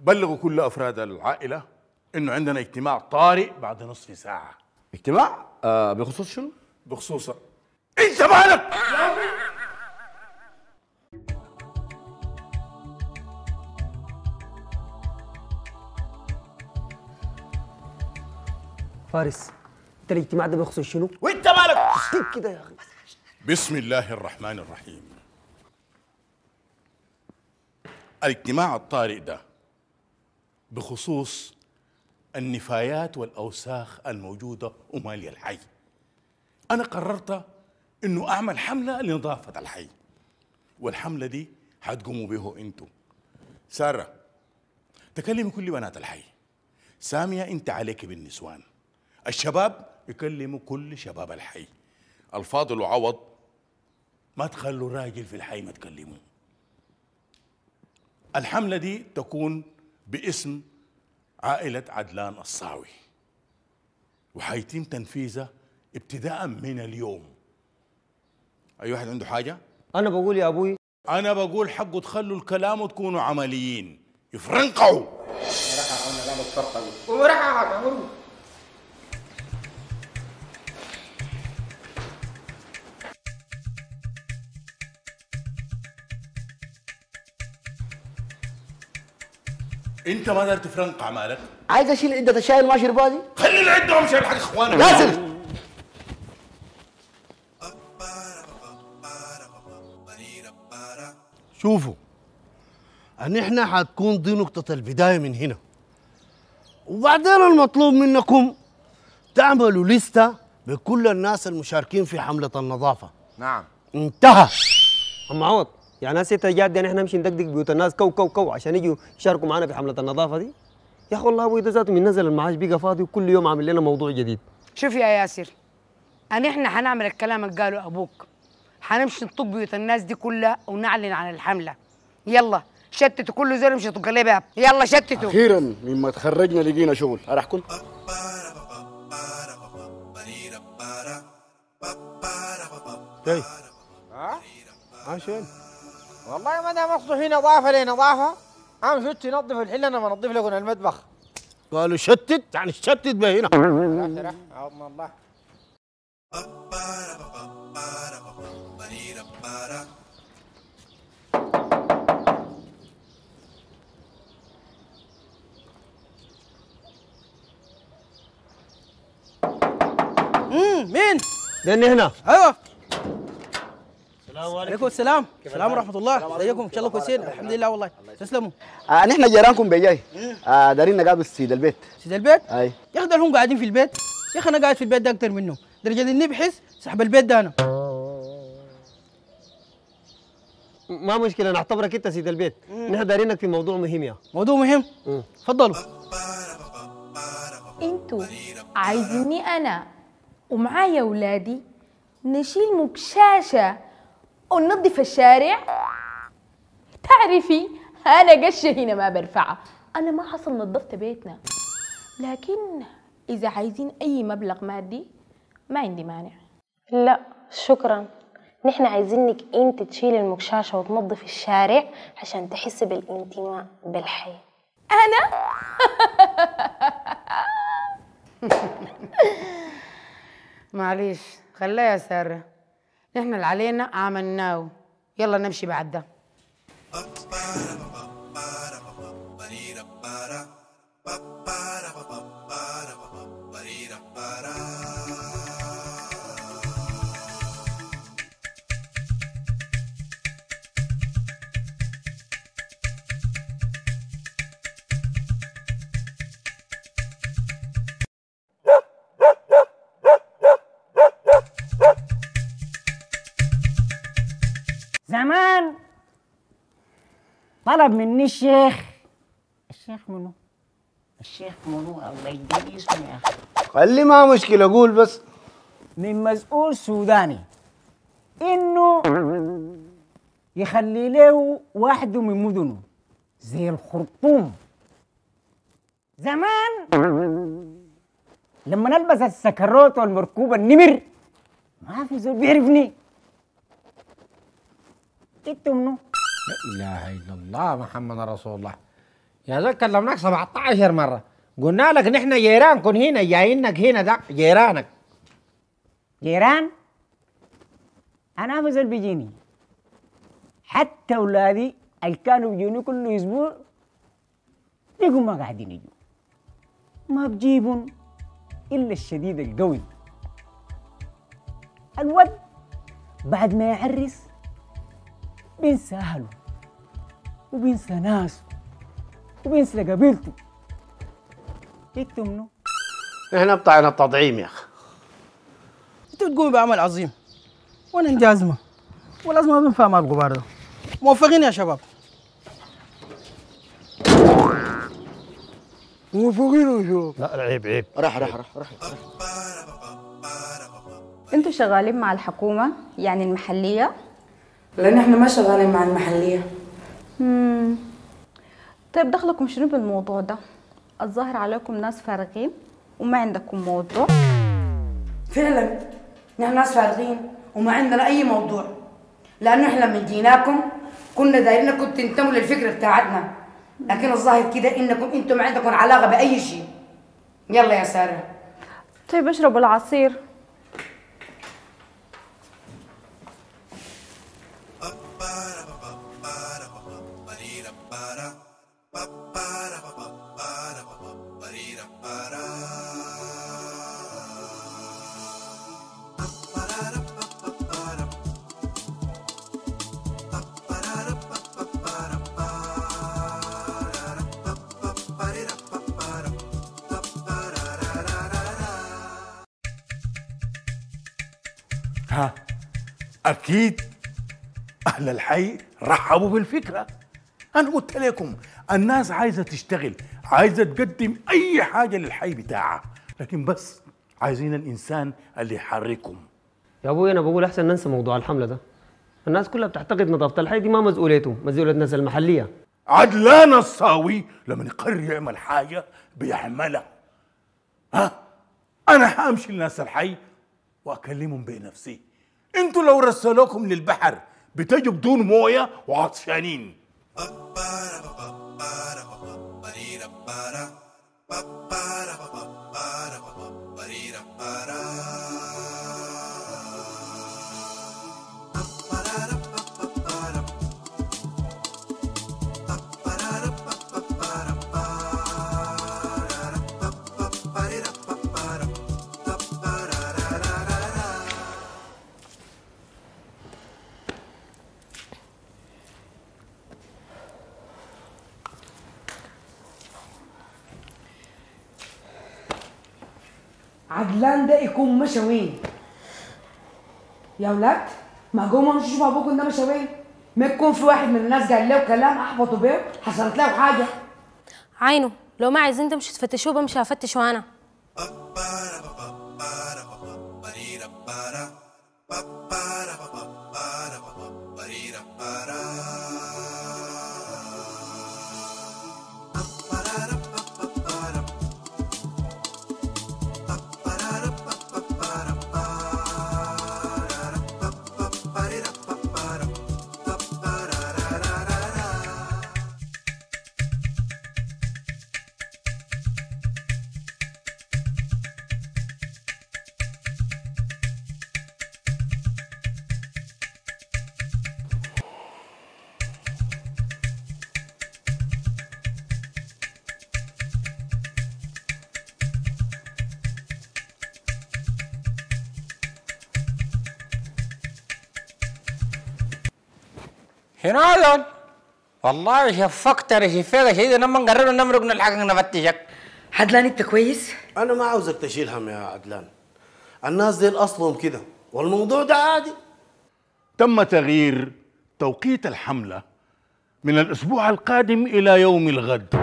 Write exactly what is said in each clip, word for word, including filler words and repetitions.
بلغوا كل افراد العائله انه عندنا اجتماع طارئ بعد نصف ساعه. اجتماع آه بخصوص شنو؟ بخصوص انت مالك؟ فارس، انت الاجتماع ده بخصوص شنو؟ وانت مالك؟ كده يا اخي. بسم الله الرحمن الرحيم. الاجتماع الطارئ ده بخصوص النفايات والأوساخ الموجودة ومالية الحي. أنا قررت إنه أعمل حملة لنظافة الحي، والحملة دي حتقوموا بيه أنتوا. سارة تكلمي كل بنات الحي، سامية أنت عليك بالنسوان، الشباب يكلموا كل شباب الحي، الفاضل وعوض ما تخلوا راجل في الحي ما تكلموا. الحملة دي تكون باسم عائلة عدلان الصاوي، وحيتم تنفيذها ابتداء من اليوم. أي واحد عنده حاجة؟ انا بقول يا ابوي، أنا بقول حقه تخلوا الكلام وتكونوا عمليين، يفرنقعوا. انت ما دار تفرنقع مالك؟ عايز اشيل عده الشاي اللي ما شربها دي؟ خلي العده وامشي الحق اخوانك. نازل. شوفوا، ان احنا حتكون دي نقطة البداية من هنا، وبعدين المطلوب منكم تعملوا لستة بكل الناس المشاركين في حملة النظافة. نعم. انتهى. عم عوض، يعني ناس انت جاد ان احنا نمشي ندقدق بيوت الناس كو كو كو عشان يجوا يشاركوا معنا في حملة النظافة دي؟ يا اخي والله ابوي ده ذاته من نزل المعاش بقى فاضي وكل يوم عامل لنا موضوع جديد. شوف يا ياسر، أن إحنا حنعمل الكلام اللي قاله أبوك، حنمشي نطق بيوت الناس دي كلها ونعلن عن الحملة. يلا شتتوا كل زول يمشي يطق عليه باب، يلا شتتوا. اخيرا مما تخرجنا لقينا شغل. راح كل ايه عشان والله ما دام اصله في نظافه لي نظافه، عم شو تنظف الحل انا بنظف لكم المطبخ. قالوا شتت، يعني شتت به هنا. راح راح عظم الله. امم مين؟ لان هنا ايوه. السلام عليكم السلام. السلام ورحمة الله. ازيكم؟ ان شاء الله كويسين؟ الحمد لله والله. تسلموا. آه نحن جيرانكم بجاي. آه دارين نقابل سيد البيت. سيد البيت؟ اي يا اخي دول هم قاعدين في البيت. يا اخي انا قاعد في البيت ده اكثر منه، درجة اني بحس سحب البيت ده انا. ما مشكلة، نعتبرك انت سيد البيت، نحن دارينك في موضوع مهم. يا موضوع مهم؟ تفضلوا. انتوا عايزيني انا ومعايا اولادي نشيل مكشاشه وننظف الشارع؟ تعرفي انا قشه هنا ما برفعها، انا ما حصل نظفت بيتنا، لكن اذا عايزين اي مبلغ مادي ما عندي مانع. لا شكرا، نحن عايزينك انت تشيلي المكشاشه وتنظفي الشارع عشان تحسي بالانتماء بالحي. انا معليش خليها يا سارة، نحن اللي علينا عملناه، يلا نمشي بعد ده. زمان طلب مني الشيخ. الشيخ منو؟ الشيخ منو؟ الله يديني اسمه يا اخي. خلي ما مشكلة، قول بس. من مسؤول سوداني انه يخلي له واحده من مدنه زي الخرطوم. زمان لما نلبس السكروت والمركوب النمر ما في زول بيعرفني. انت منو؟ لا اله الا الله محمد رسول الله. يا زول كلمناك سبعة عشر مرة، قلنا لك نحن جيرانكم هنا، جايينك هنا، ده جيرانك. جيران؟ أنا ما زال بيجيني، حتى أولادي اللي كانوا بيجوني كل أسبوع بيقوا ما قاعدين يجوا، ما بجيبهم إلا الشديد القوي. الود بعد ما يعرس بينسى أهله وبينسى ناسه وبينسى قبيلته. انتوا منو؟ احنا بتاعنا التطعيم يا اخي. انت بتقومي بعمل عظيم وانا انجازمه، ولازم ما بنفع مع الغبار ده. موفقين يا شباب. موفقين يا شباب. لا عيب عيب. راح راح راح راح. انتوا شغالين مع الحكومة يعني المحلية؟ لان احنا ما شغالين مع المحلية. امم طيب دخلكم شنو بالموضوع ده؟ الظاهر عليكم ناس فارغين وما عندكم موضوع. فعلا نحن ناس فارغين وما عندنا اي موضوع، لانه احنا لما جيناكم كنا دايرينكم تنتموا للفكره بتاعتنا، لكن الظاهر كده انكم انتم ما عندكم علاقه باي شيء. يلا يا ساره. طيب اشربوا العصير. ها أكيد أهل الحي رحبوا بالفكرة. أنا قلت لكم الناس عايزة تشتغل، عايزة تقدم أي حاجة للحي بتاعها، لكن بس عايزين الإنسان اللي يحركهم. يا ابوي انا بقول احسن ننسى موضوع الحمله ده. الناس كلها بتعتقد نظافه الحي دي ما مسؤوليته، مسؤوليه الناس المحليه. عدلان الصاوي لما يقرر يعمل حاجه بيعملها. ها انا حامشي لناس الحي واكلمهم بنفسي. انتوا لو رسلوكم للبحر بتجوا بدون مويه وعطشانين. عدلان ده يكون مشى وين؟ يا ولاد ما قوموا امشوا شوفوا ابوكم ده مشى وين؟ ما يكون في واحد من الناس قال له كلام احبطوا بيه حصلت له حاجه. عينه لو ما عايزين تمشوا تفتشوه بمشي افتشوا انا. هنا دول والله شفقت انا شفيقه شديده لما نقرب نمرق نلحقك نفتشك. عدلان انت كويس؟ انا ما عاوزك تشيل هم يا عدلان، الناس دي اصلهم كده والموضوع ده عادي. تم تغيير توقيت الحمله من الاسبوع القادم الى يوم الغد.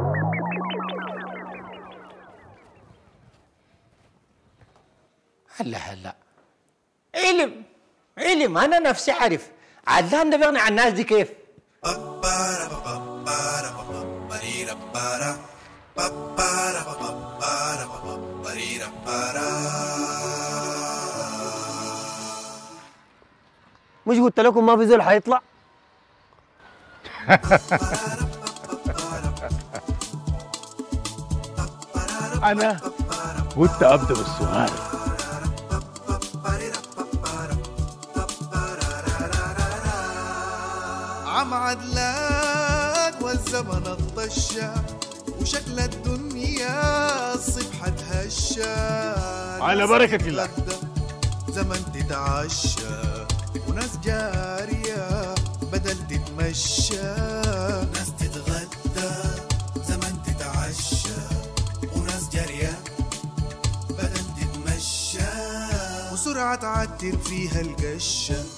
هلا هلا علم علم انا نفسي عارف عدلان ده بيغني عن الناس دي كيف. مش قلت لكم ما في زول حيطلع؟ أنا قلت أبدأ بالسؤال. عم عدلان والزمن الطشة وشكل الدنيا الصبح تهشى على بركة الله. زمن تتعشى وناس جارية بدل تتمشى، ناس تتغدى زمن تتعشى وناس جارية بدل تتمشى، وسرعة تعتر فيها القشة.